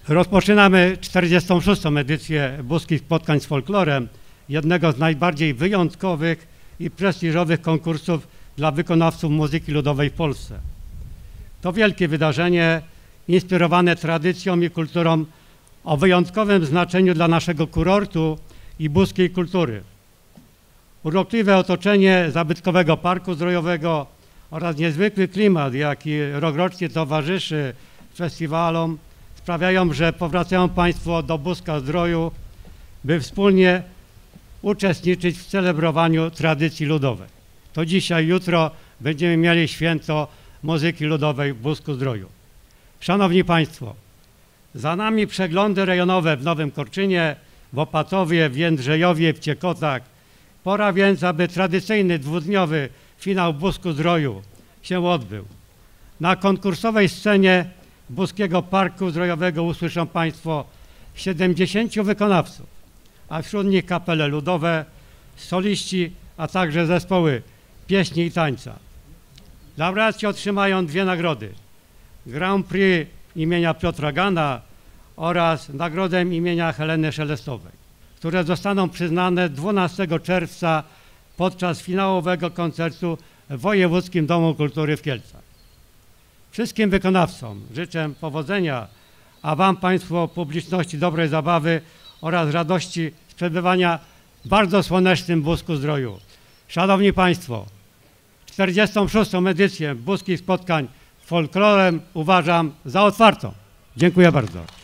Rozpoczynamy 46. edycję Buskich Spotkań z Folklorem, jednego z najbardziej wyjątkowych i prestiżowych konkursów dla wykonawców muzyki ludowej w Polsce. To wielkie wydarzenie inspirowane tradycją i kulturą o wyjątkowym znaczeniu dla naszego kurortu i buskiej kultury. Urokliwe otoczenie zabytkowego parku zdrojowego oraz niezwykły klimat, jaki rokrocznie towarzyszy festiwalom, sprawiają, że powracają Państwo do Buska-Zdroju, by wspólnie uczestniczyć w celebrowaniu tradycji ludowej. To dzisiaj, jutro będziemy mieli święto muzyki ludowej w Busku-Zdroju. Szanowni Państwo, za nami przeglądy rejonowe w Nowym Korczynie, w Opatowie, w Jędrzejowie, w Ciekotach. Pora więc, aby tradycyjny dwudniowy finał Busku-Zdroju się odbył. Na konkursowej scenie Buskiego Parku Zdrojowego usłyszą Państwo 70 wykonawców, a wśród nich kapele ludowe, soliści, a także zespoły pieśni i tańca. Laureaci otrzymają dwie nagrody: Grand Prix imienia Piotra Gana oraz nagrodę imienia Heleny Szelestowej, które zostaną przyznane 12 czerwca podczas finałowego koncertu w Wojewódzkim Domu Kultury w Kielcach. Wszystkim wykonawcom życzę powodzenia, a Wam, Państwo, publiczności, dobrej zabawy oraz radości z przebywania w bardzo słonecznym Busku-Zdroju. Szanowni Państwo, 46. edycję Buskich Spotkań z Folklorem uważam za otwartą. Dziękuję bardzo.